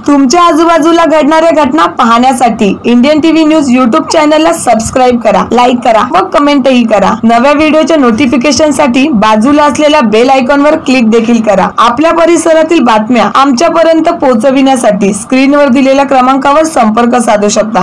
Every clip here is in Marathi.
तुमच्या आजूबाजूला घडणाऱ्या घटना पाहण्यासाठी इंडियन टीव्ही न्यूज YouTube चॅनलला सबस्क्राइब करा, लाईक करा व कमेंटही करा। नव्या व्हिडिओच्या नोटिफिकेशन साठी बाजूला असलेल्या बेल आयकॉनवर क्लिक देखील करा। आपल्या परिसरातील बातम्या आमच्यापर्यंत पोहोचविण्यासाठी स्क्रीनवर दिलेल्या क्रमांकावर संपर्क साधू शकता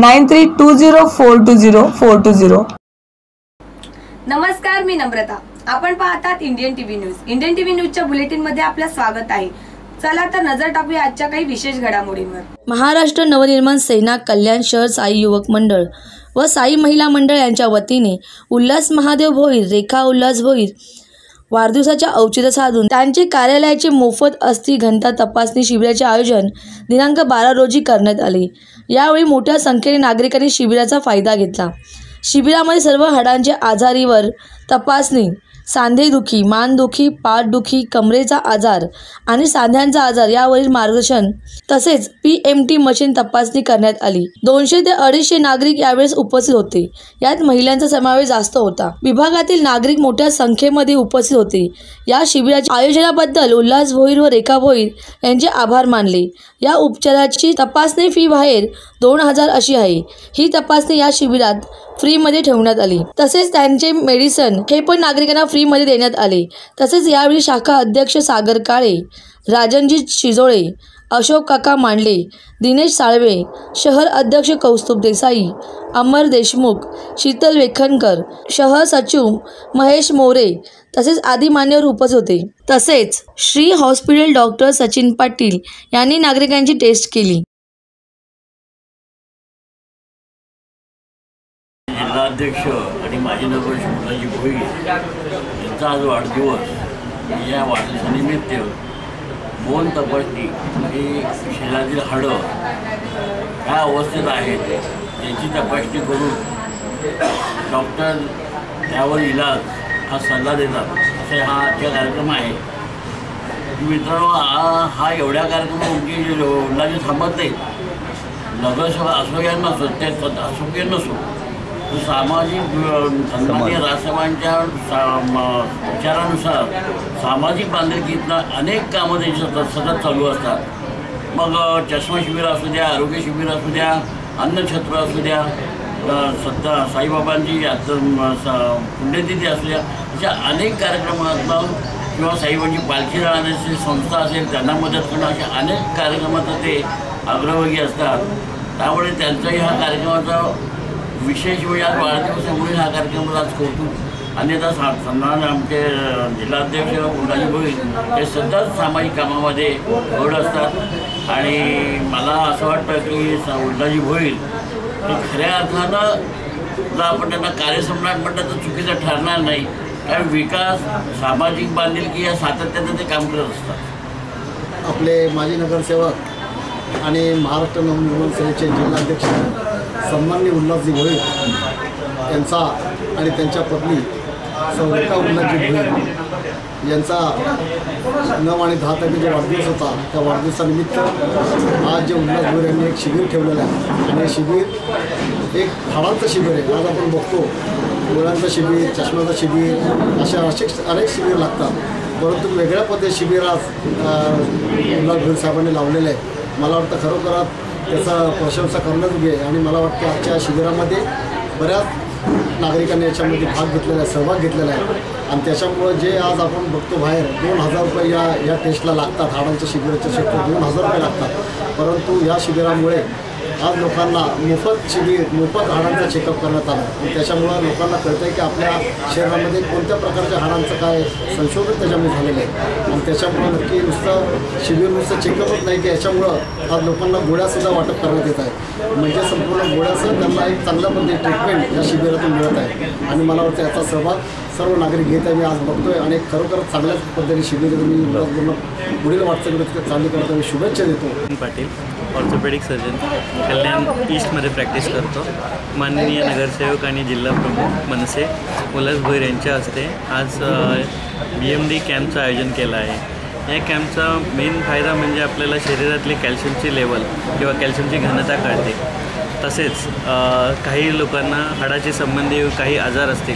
9320420420। नमस्कार, मी नम्रता। आपण पाहतात Indian TV news. Indian TV न्यूजच्या बुलेटिन मध्ये आपलं स्वागत आहे। चला तर नजर टाकूया आजच्या काही विशेष घडामोडींवर। महाराष्ट्र नवनिर्माण सेना कल्याण शहर साई युवक मंडळ व साई महिला मंडळ यांच्या वतीने उल्हास महादेव भोईर, रेखा उल्हास भोईर वाढदिवसाच्या औचित्य साधून त्यांचे कार्यालयाचे मोफत अस्थि घनता तपासणी शिबिराचे आयोजन दिनांक 12 रोजी करण्यात आले। यावेळी मोठ्या संख्येने नागरिकांनी शिबिराचा फायदा घेतला। शिबिरामध्ये सर्व हाडांच्या आजारीवर तपासणी, सांधेदुखी, मानदुखी, पाठदुखी, कमरेचा आजार आणि सांध्यांचा आजार यावरील मार्गदर्शन तसेच PMT मशीन तपासणी करण्यात आली। 200 ते 250 नागरिक यावेळेस उपस्थित होते। यात महिलांचा समावेश जास्त होता। विभागातील नागरिक मोठ्या संख्येमध्ये उपस्थित होते। या शिबिराच्या आयोजनाबद्दल उल्हास भोईर व रेखा भोईर यांचे आभार मानले। या उपचाराची तपासणी फी बाहेर 2000 अशी आहे। ही तपासणी या शिबिरात फ्रीमध्ये ठेवण्यात आली। तसेच त्यांचे मेडिसिन हे पण नागरिकांना फ्रीमध्ये देण्यात आले। तसेच यावेळी शाखा अध्यक्ष सागर काळे, राजनजीत शिजोळे, अशोक काका मांडले, दिनेश साळवे, शहर अध्यक्ष कौस्तुभ देसाई, अमर देशमुख, शीतल वेखनकर, शहर सचिव महेश मोरे तसेच आदी मान्यवर उपस्थित होते। तसेच श्री हॉस्पिटल डॉक्टर सचिन पाटील यांनी नागरिकांची टेस्ट केली। जिल्हाध्यक्ष आणि माजी नगराध्यक्ष उल्हासजी भोईर यांचा आज वाढदिवस। या वाढदिवसानिमित्त बोन तपासणी ही शरीरातील हाडं ह्या अवस्थेत आहेत याची तपासणी करून डॉक्टर त्यावर इलाज हा सल्ला देतात असे हा आजचा कार्यक्रम आहे। मित्रांनो, हा एवढ्या कार्यक्रमाची उल्हासजी थांबत नाही। नगरसेवक असो या नसो, ते असो की नसो, सामाजिक सन्माननीय राजसाहेबांच्या विचारानुसार सामाजिक बांधिलकीतनं अनेक कामं त्यांची सतत चालू असतात। मग चष्मा शिबिर असू द्या, आरोग्य शिबिर असू द्या, अन्नछत्र असू द्या, सध्या साईबाबांची पुण्यतिथी असू द्या, अशा अनेक कार्यक्रमातनं किंवा साईबाबांची पालखी जाण्याची संस्था असेल त्यांना मदत करणं, अशा अनेक कार्यक्रमात ते अग्रभागी असतात। त्यामुळे त्यांचाही हा कार्यक्रमाचा विशेष म्हणजे आज वाढदिवसामुळे हा कार्यक्रम आज कौतुक। अन्यथा सन्मान आमचे जिल्हाध्यक्ष उल्हासजी भोईर हे सतत सामाजिक कामामध्ये ओढ असतात आणि मला असं वाटतं की उल्हासजी भोईर हे खऱ्या अर्थानं जर आपण त्यांना कार्यसम्राट म्हटलं तर चुकीचं ठरणार नाही, कारण विकास, सामाजिक बांधिलकी या सातत्यानं ते काम करत असतात। आपले माजी नगरसेवक आणि महाराष्ट्र नवनिर्माण सेनेचे जिल्हाध्यक्ष सन्माननीय उल्हासजी भोईर यांचा आणि त्यांच्या पत्नी रेखा उल्हासजी भोईर यांचा 9 आणि 10 तारखेचा वाढदिवस होता। त्या वाढदिवसानिमित्त आज जे उल्हास भोईर यांनी एक शिबिर ठेवलेलं आहे आणि हे शिबिर एक हाडांचं शिबिर आहे। आज आपण बघतो डोळ्यांचं शिबिर, चष्म्याचं शिबिर, अशा अनेक शिबिर लागतात, परंतु वेगळ्या पद्धती शिबिर आज उल्हास भोईर साहेबांनी लावलेलं आहे। मला वाटतं खरोखरात त्याचा प्रशंसा करण्याजोगे आहे आणि मला वाटतं आजच्या शिबिरामध्ये बऱ्याच नागरिकांनी याच्यामध्ये भाग घेतलेला आहे, सहभाग घेतलेला आहे आणि त्याच्यामुळं जे आज आपण बघतो बाहेर 2000 रुपये या टेस्टला लागतात। हाडांच्या शिबिराच्या क्षेत्रात 2000 रुपये लागतात, परंतु या शिबिरामुळे आज लोकांना मोफत हाडांचा चेकअप करण्यात आला आणि त्याच्यामुळं लोकांना कळतं आहे की आपल्या शरीरामध्ये कोणत्या प्रकारच्या हाडांचं काय संशोधन त्याच्यामध्ये झालेलं आहे आणि त्याच्यामुळं नक्की नुसतं चेकअपच नाही की याच्यामुळं आज लोकांना गोळ्यासुद्धा वाटप करण्यात येत आहे, म्हणजे संपूर्ण गोळ्यासह त्यांना एक चांगल्या पद्धतीने ट्रीटमेंट या शिबिरातून मिळत आहे आणि मला वाटतं याचा सहभाग सर्व नागरिक घेत आहे। मी आज बघतोय आणि खरोखर चांगल्याच पद्धतीने शिबिर मी पुढील वाटचाल चालू करतो, मी शुभेच्छा देतो। पाटील, ऑर्थोपेडिक सर्जन, कल्याण ईस्टमध्ये प्रॅक्टिस करतो। माननीय नगरसेवक आणि जिल्हा प्रमुख मनसे उल्हास भोईर यांच्या हस्ते आज BMD कॅम्पचं आयोजन केलं आहे। या कॅम्पचा मेन फायदा म्हणजे आपल्याला शरीरातली कॅल्शियमची लेवल किंवा कॅल्शियमची घनता कळते। तसेच काही लोकांना हाडाचे संबंधी काही आजार असतील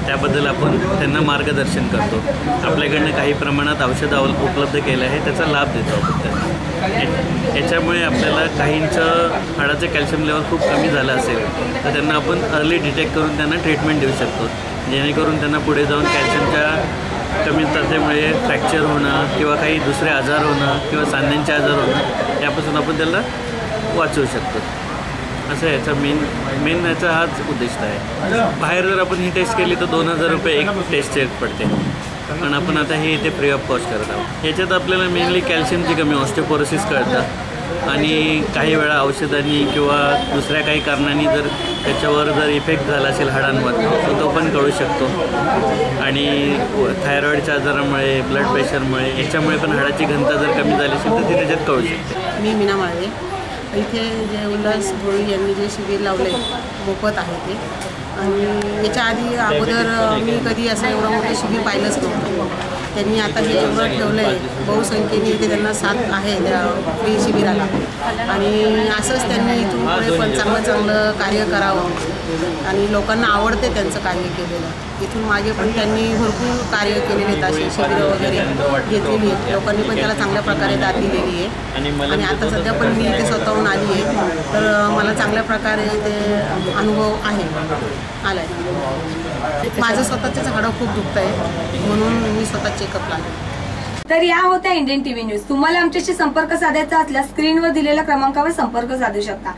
त्याबद्दल आपण त्यांना मार्गदर्शन करतो. आपल्याकडनं काही प्रमाणात औषधं उपलब्ध केलं आहे, त्याचा लाभ देतो आपण त्यांना. याच्यामुळे आपल्याला काहींचं हाडाचं कॅल्शियम लेवल खूप कमी झालं असेल तर त्यांना आपण अर्ली डिटेक्ट करून त्यांना ट्रीटमेंट देऊ शकतो, जेणेकरून त्यांना पुढे जाऊन कॅल्शियमच्या कमतरतेमुळे फ्रॅक्चर होणं किंवा काही दुसरे आजार होणं किंवा सांध्यांचे आजार होणं यापासून आपण त्याला वाचवू शकतो. असं याचा मेन याचा हाच उद्दिष्ट आहे. बाहेर जर आपण ही टेस्ट केली तर 2000 रुपये एक टेस्टचे पडते, पण आपण आता हे इथे फ्री ऑफ कॉस्ट करत आहोत. याच्यात आपल्याला मेनली कॅल्शियमची कमी, ऑस्टिओपोरोसिस कळतं आणि काही वेळा औषधांनी किंवा दुसऱ्या काही कारणांनी जर त्याच्यावर जर इफेक्ट झाला असेल हाडांवर तर तो पण कळू शकतो. आणि थायरॉईडच्या आजारामुळे, ब्लड प्रेशरमुळे, याच्यामुळे पण हाडाची घनता जर कमी झाली असेल तर ती त्याच्यात कळू शकते. मी मीना माळवे. इथे जे उल्हास भोई यांनी जे शिबिर लावले मोफत आहे ते, आणि याच्या आधी अगोदर मी कधी असं एवढं मोठं शिबिर पाहिलंच नव्हतं. त्यांनी आता हे एवढं ठेवलं आहे, बहुसंख्येने इथे त्यांना साथ आहे त्या फ्री शिबिराला, आणि असंच त्यांनी इथून पुढे पण चांगलं कार्य करावं आणि लोकांना आवडते त्यांचं कार्य केलेलं. इथून मागे पण त्यांनी भरपूर कार्य केलेले आहेत, असे शिबिरं वगैरे घेतलेली आहेत, लोकांनी पण त्याला चांगल्या प्रकारे दाद दिलेली आहे. आणि आता सध्या पण मी इथे स्वतःहून आली आहे, तर मला चांगल्या प्रकारे ते अनुभव आहे आला आहे. माझं स्वतःचंच हाडं खूप दुखतं आहे म्हणून मी स्वतः चेकअपला आले. तर या होत्या इंडियन टीव्ही न्यूज. तुम्हाला आमच्याशी संपर्क साधायचा असल्यास स्क्रीनवर दिलेल्या क्रमांकावर संपर्क साधू शकता,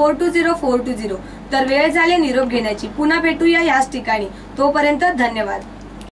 9320420420. तर वेळ झाली निरोप घेण्याची. पुन्हा भेटूया याच ठिकाणी. तोपर्यंत धन्यवाद.